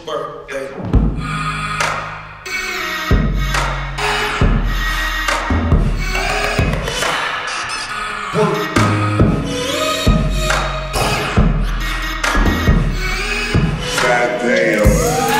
birthday. Goddamn.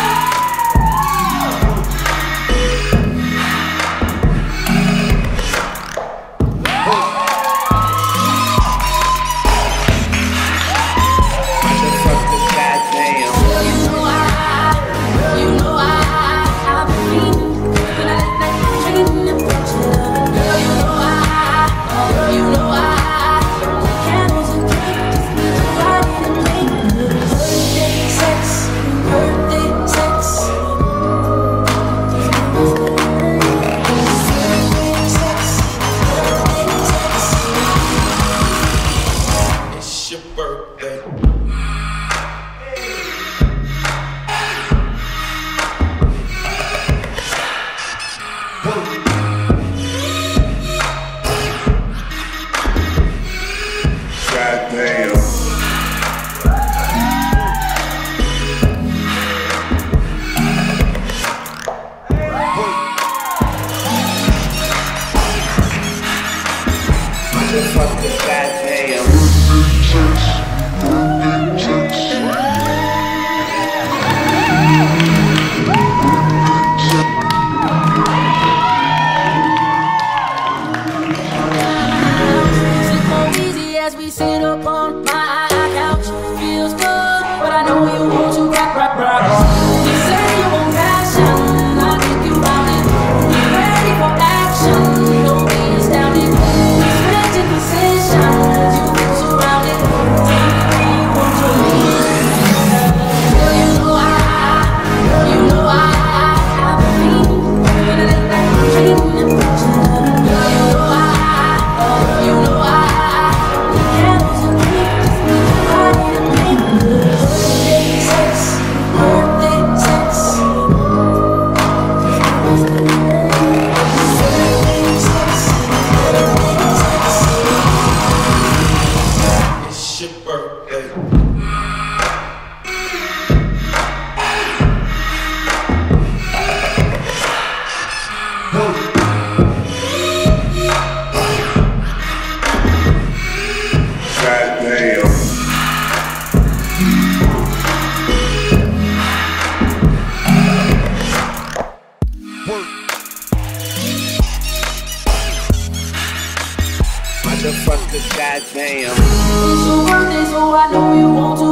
We sit up on my couch, feels good, but I know you want to rock. You say you want passion, I think you want it. Be ready for action, don't be astounded. Expecting positions, you feel surrounded. Tell me you want to leave. Girl, you know I've been gonna let that dream in the picture. Girl, you know Motherfucker, goddamn. It's your birthday, so I know you want to